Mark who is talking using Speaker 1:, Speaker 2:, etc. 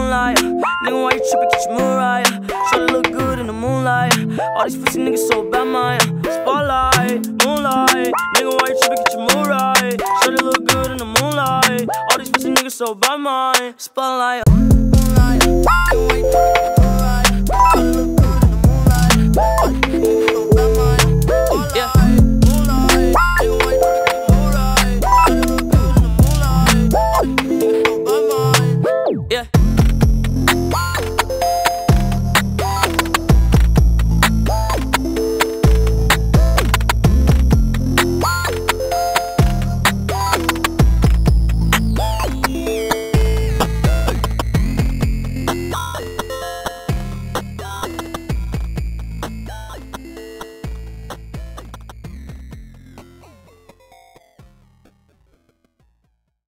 Speaker 1: moonlight. Nigga, why you trippin'? Get your mood right. Shorty look good in the moonlight. All these pussy niggas so bad, man. Spotlight, moonlight. Nigga, why you trippin'? Get your mood right. Shorty look good in the moonlight. All these pussy niggas so bad, man. Spotlight, moonlight. Nigga, why you trippin'?